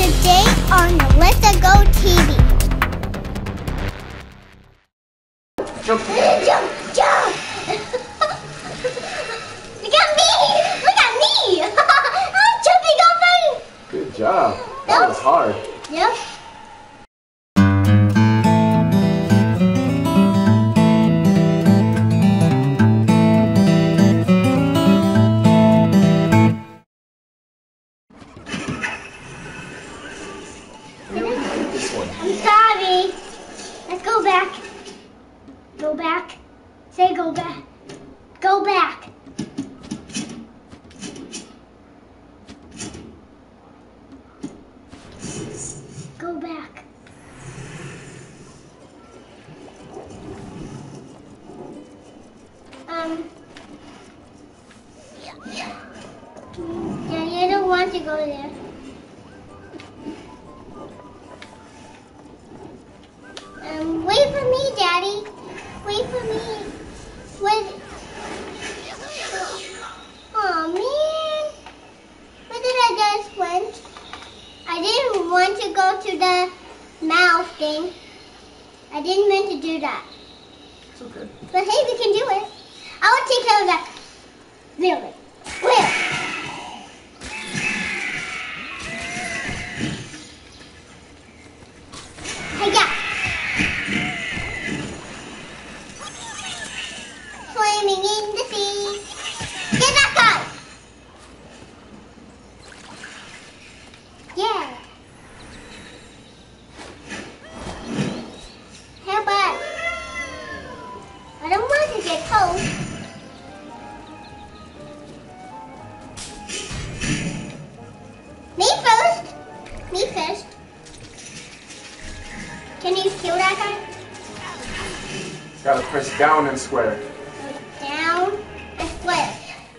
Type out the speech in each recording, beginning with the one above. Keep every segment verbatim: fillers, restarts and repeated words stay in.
today on Alyssa Go T V. Jump! Jump! Jump! Look at me! Look at me! I'm jumping off it! Good job. That was hard. Yep. This one. I'm sorry. Let's go back. Go back. Say go back. Go back. Go back. Um. Yeah, you don't want to go there. Um, wait for me, Daddy. Wait for me. Wait. Oh man. Where did I just went? I didn't want to go to the mouth thing. I didn't mean to do that. It's okay. But hey, we can do it. I will take care of that. Really. Where? Hey, yeah. Swimming in the sea. Get that guy. Yeah. How about? I don't want to get cold. Me first. Me first. Can you kill that guy? Gotta press down and square. Down and square.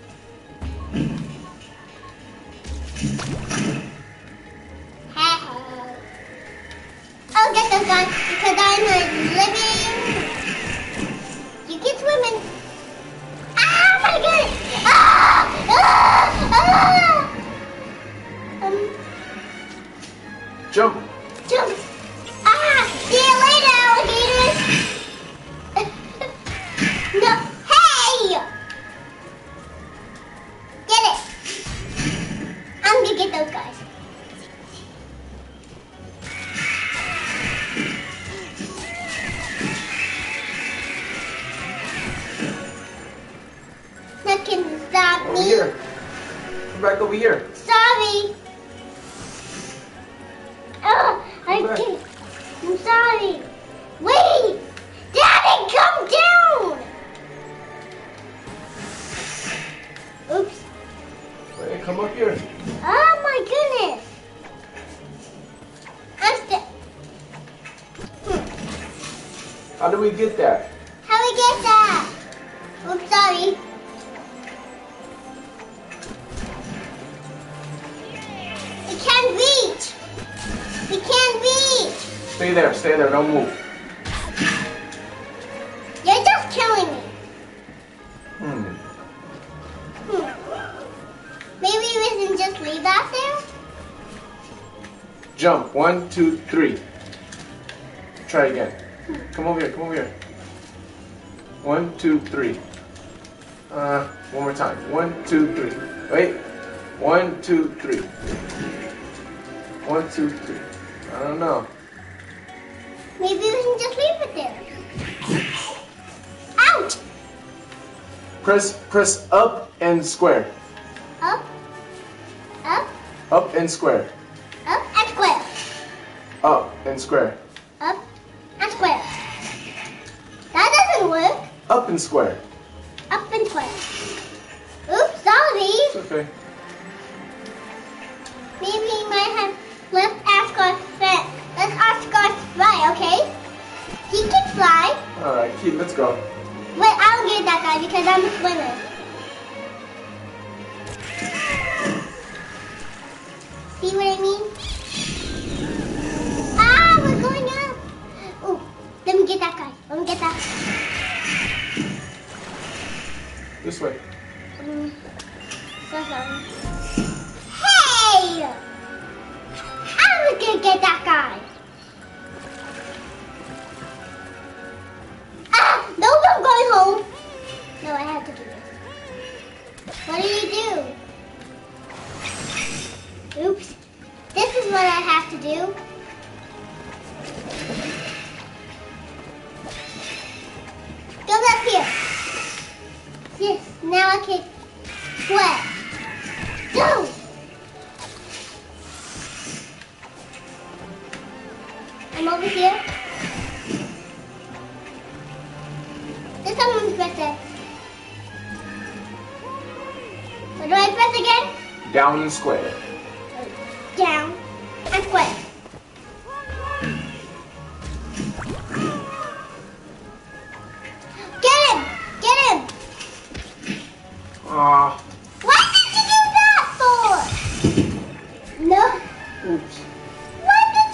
I'll get those guys because I'm a living. You keep swimming. Ah, my goodness! Ah! Ah! Ah! Um. Jump! Jump! Ah! See you later, alligators! No! Hey! Get it! I'm gonna get those guys. Nothing can stop Over me. here. Come back over here. Sorry. Oh, I Come back. can't. I'm sorry. Wait! Daddy, come down! Oops. Wait, come up here. Oh my goodness. I'm st- hmm. How do we get that? How we get that? Oops, sorry. We can't reach. We can't reach. Stay there, stay there, don't move. You're just killing me. Hmm. Hmm. Maybe we can just leave that there? Jump. One, two, three. Try again. Come over here, come over here. One, two, three. Uh, one more time. One, two, three. Wait. One, two, three. One, two, three. I don't know. Maybe we can just leave it there. Ouch! Press, press up and square. Up, up, Up and square. up, and square. Up and square. Up, and square. That doesn't work. Up and square. Up and square. Oops, sorry. It's okay. Maybe we might have left ask our friend. Let's ask our fly, okay? He can fly. Alright, Keith, let's go. Wait, I'll get that guy because I'm a swimmer. See what I mean? Ah, we're going up. Oh, let me get that guy. Let me get that. This way. Um, so sorry. Hey! I do. Go up here. Yes, now I can sweat. Go! I'm over here. This time I'm going to press it. What do I press again? Down and square. Down and square. Get him! Get him! Ah. What did you do that for? No. Oops. What did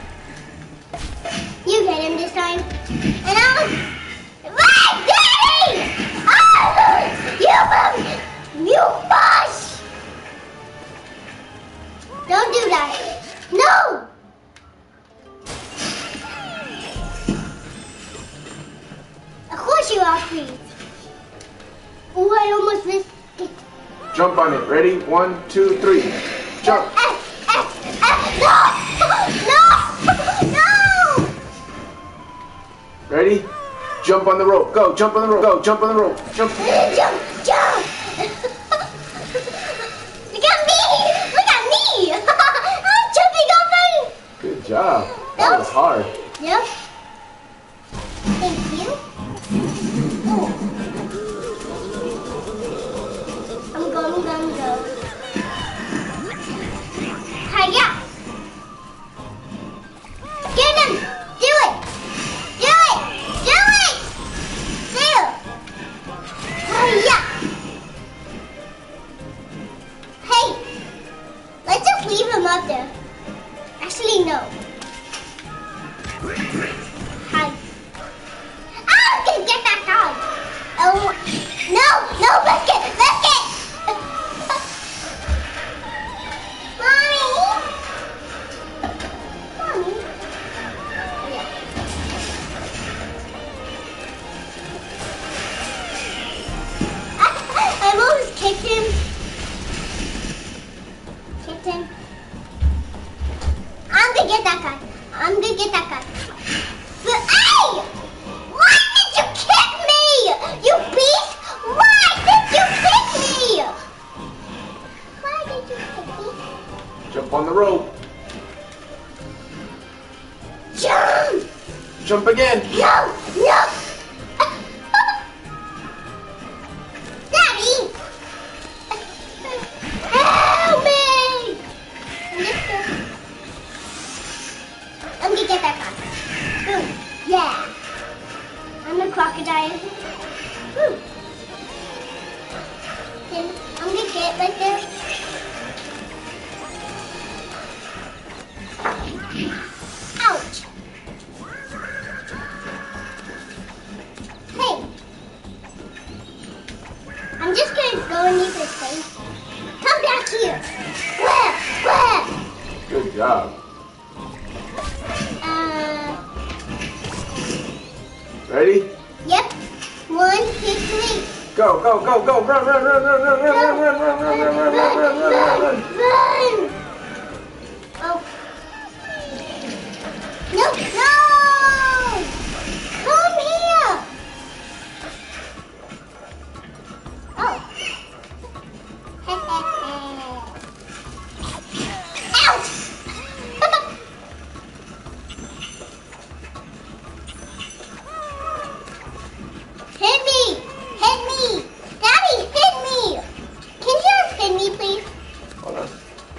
you? You get him this time. And I'll... Right, Daddy! Oh! You... You mush! Don't do that. No! Of course you are, please. Oh, I almost missed it. Jump on it. Ready? One, two, three. Jump. Ah, ah, ah, no! No! No! Ready? Jump on the rope. Go. Jump on the rope. Go. Jump on the rope. Jump. Jump! Jump! Look at me! Look at me! I'm jumping over! Good job. That was hard. Yep. Thank you. Oh. I'm going, going, go. Hiya! Get him! Do it! Do it! Do it! Do it! Hiya! Hey! Let's just leave him up there. Actually, no. Hi. Oh, okay, get that dog. Oh, no, no, biscuit, biscuit. Mommy. Mommy. Yeah. I almost kicked him. Kicked him. I'm gonna get that guy. I'm gonna get that guy. But hey! Why did you kick me? You beast! Why did you kick me? Why did you kick me? Jump on the rope. Jump! Jump again. No! No! Daddy! Help me! I'm just gonna... I'm gonna get that guy. Boom. Yeah. I'm a crocodile. Woo. Then I'm gonna get right there. Ouch. Hey. I'm just gonna go underneath his face. Come back here. Square. Square. Good job. Uh. Ready? Yep. One, two, three. Go, go, go, go. Run, run, run, run, run, run, run, run, run, run, run, run, run, run, run, run. Run! Oh. No, no! Come here! Oh. Ouch! Hit me! Hit me! Daddy, hit me! Can you just hit me, please? Hold on.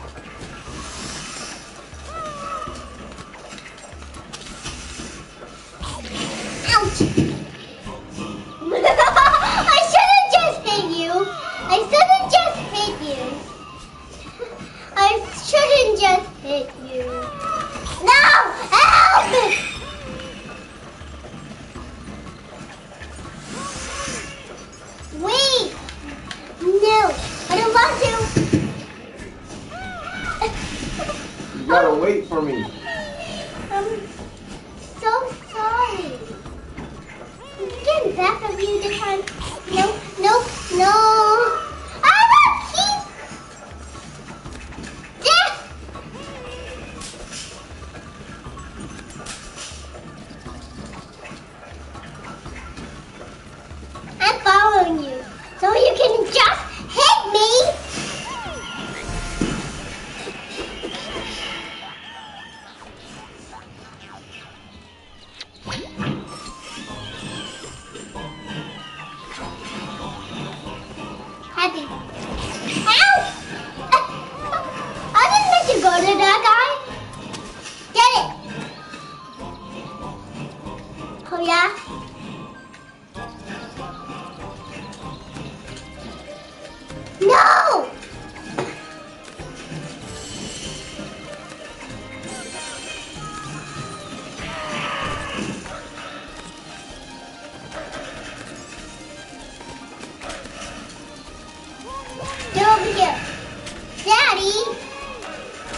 Ouch! I shouldn't just hit you. I shouldn't just hit you. I shouldn't just hit you. No! Help! Wait! No! I don't want to! You gotta wait for me. I'm so sorry. Get back of you this time. No, no, no. I will keep. Yeah.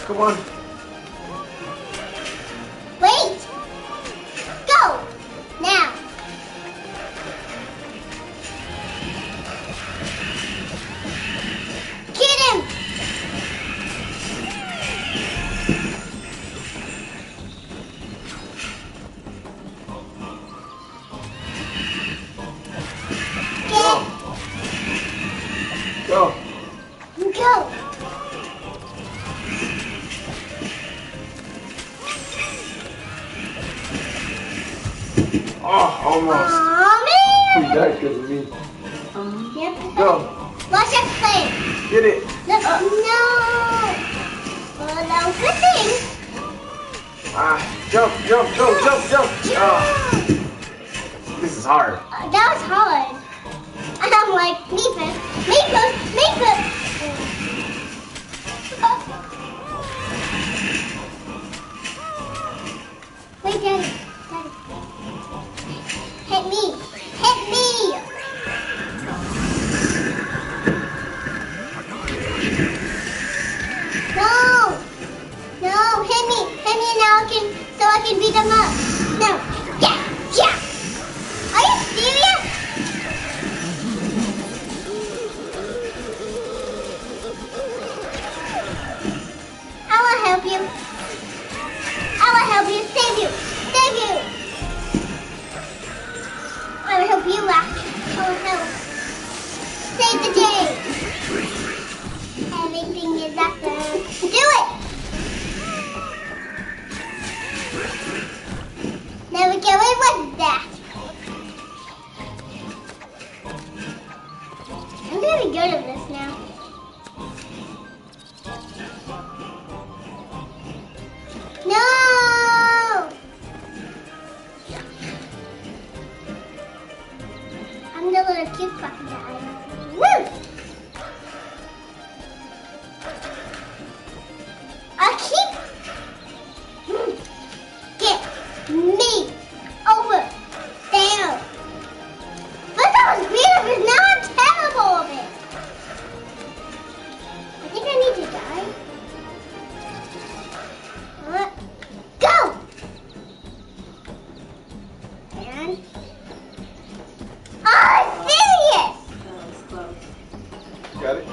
Come on. Wait. Go. Now. Get him. Get. Go. Go. Oh, almost. Aw, We man. died because of me. Yep. Go. Watch us play. Get it. No. No. Well, that was good thing. Ah, jump, jump, go, jump, jump. Oh, this is hard. Uh, that was hard. And I'm like, me first, me first, me first. Wait, Daddy, Daddy. Hit me, hit me. No, no, hit me, hit me now I can, so I can beat them up. No, yeah, yeah. Are you serious? I will help you. I will help you. Save you. Save you. I will help you out. I will help. Save the day. Everything is awesome. Do it. There we go. It was that. I'm gonna be good at this now. No! I'm the little cute crocodile. Woo! I keep get me over there. But that was weird, but now I'm terrible of it. I think I need to die. What? Go! And oh, serious! That was close. Got it?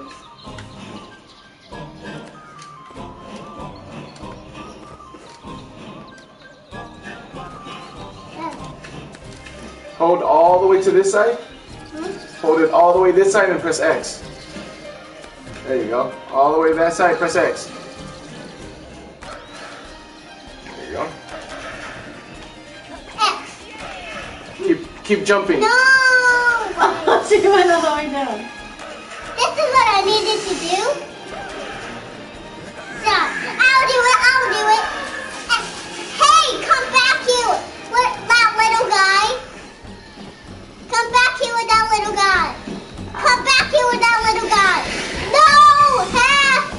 Hold all the way to this side. Hmm? Hold it all the way this side and press X. There you go. All the way to that side, press X. There you go. X. Keep keep jumping. No! She went all the way down. This is what I needed to do. Stop. I'll do it. I'll do it. X. Hey, come back here. What, that little guy? Come back here with that little guy. Come back here with that little guy. No! Half!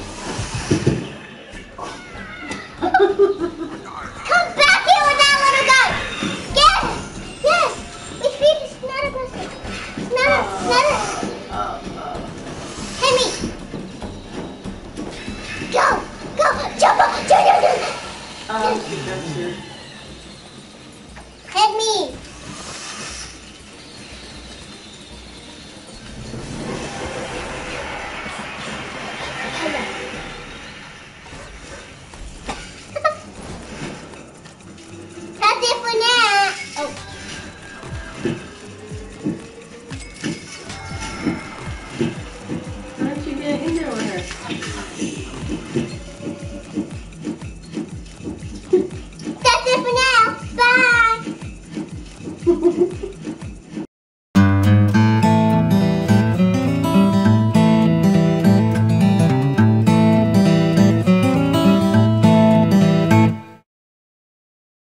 Come back here with that little guy. Yes! Yes! We feed it's not aggressive. It's not a, not a. Oh, oh. Hit me. Go! Go! Jump up! Jump, jump, jump. Oh, she got you. Hit me. That's it for now. Oh. How did you get in there with her? That's it for now. Bye.